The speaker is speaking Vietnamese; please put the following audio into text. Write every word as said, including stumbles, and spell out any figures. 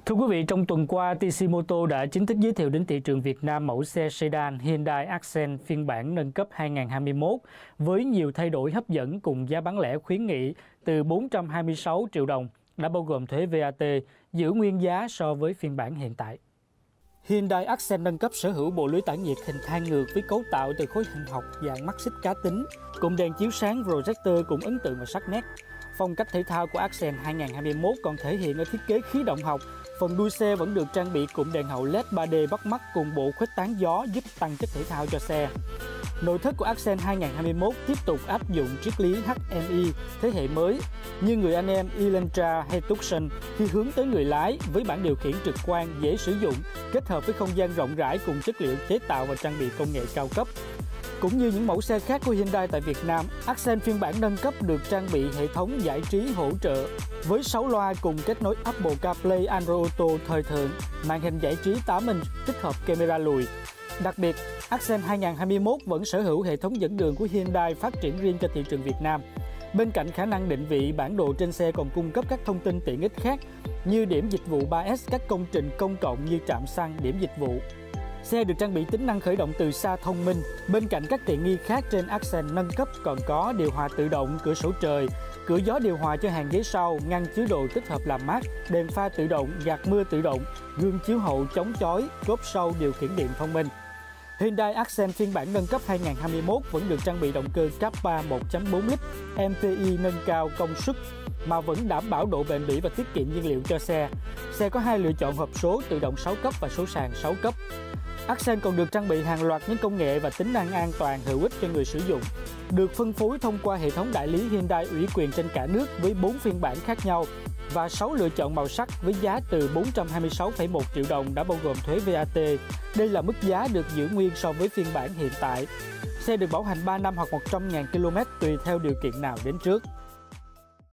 Thưa quý vị, trong tuần qua, tê xê Motor đã chính thức giới thiệu đến thị trường Việt Nam mẫu xe sedan Hyundai Accent phiên bản nâng cấp hai nghìn không trăm hai mươi mốt với nhiều thay đổi hấp dẫn cùng giá bán lẻ khuyến nghị từ bốn trăm hai mươi sáu triệu đồng, đã bao gồm thuế vê a tê, giữ nguyên giá so với phiên bản hiện tại. Hyundai Accent nâng cấp sở hữu bộ lưới tản nhiệt hình thang ngược với cấu tạo từ khối hình học dạng mắt xích cá tính, cùng đèn chiếu sáng projector cùng ấn tượng và sắc nét. Phong cách thể thao của Accent hai nghìn không trăm hai mươi mốt còn thể hiện ở thiết kế khí động học. Phần đuôi xe vẫn được trang bị cụm đèn hậu led ba D bắt mắt cùng bộ khuếch tán gió giúp tăng chất thể thao cho xe. Nội thất của Accent hai nghìn không trăm hai mươi mốt tiếp tục áp dụng triết lý hát em i thế hệ mới như người anh em Elantra hay Tucson khi hướng tới người lái với bản điều khiển trực quan dễ sử dụng, kết hợp với không gian rộng rãi cùng chất liệu chế tạo và trang bị công nghệ cao cấp. Cũng như những mẫu xe khác của Hyundai tại Việt Nam, Accent phiên bản nâng cấp được trang bị hệ thống giải trí hỗ trợ với sáu loa cùng kết nối Apple CarPlay, Android Auto thời thượng, màn hình giải trí tám inch tích hợp camera lùi. Đặc biệt, Accent hai nghìn không trăm hai mươi mốt vẫn sở hữu hệ thống dẫn đường của Hyundai phát triển riêng cho thị trường Việt Nam. Bên cạnh khả năng định vị, bản đồ trên xe còn cung cấp các thông tin tiện ích khác như điểm dịch vụ ba S, các công trình công cộng như trạm xăng, điểm dịch vụ. Xe được trang bị tính năng khởi động từ xa thông minh. Bên cạnh các tiện nghi khác trên Accent nâng cấp còn có điều hòa tự động, cửa sổ trời, cửa gió điều hòa cho hàng ghế sau, ngăn chứa đồ tích hợp làm mát, đèn pha tự động, gạt mưa tự động, gương chiếu hậu chống chói, cốp sau điều khiển điện thông minh. Hyundai Accent phiên bản nâng cấp hai nghìn không trăm hai mươi mốt vẫn được trang bị động cơ Kappa một chấm bốn lít, em pê i nâng cao công suất mà vẫn đảm bảo độ bền bỉ và tiết kiệm nhiên liệu cho xe. Xe có hai lựa chọn hộp số tự động sáu cấp và số sàn sáu cấp. Accent còn được trang bị hàng loạt những công nghệ và tính năng an toàn hữu ích cho người sử dụng. Được phân phối thông qua hệ thống đại lý Hyundai ủy quyền trên cả nước với bốn phiên bản khác nhau và sáu lựa chọn màu sắc với giá từ bốn trăm hai mươi sáu phẩy một triệu đồng đã bao gồm thuế vê a tê. Đây là mức giá được giữ nguyên so với phiên bản hiện tại. Xe được bảo hành ba năm hoặc một trăm nghìn ki lô mét tùy theo điều kiện nào đến trước.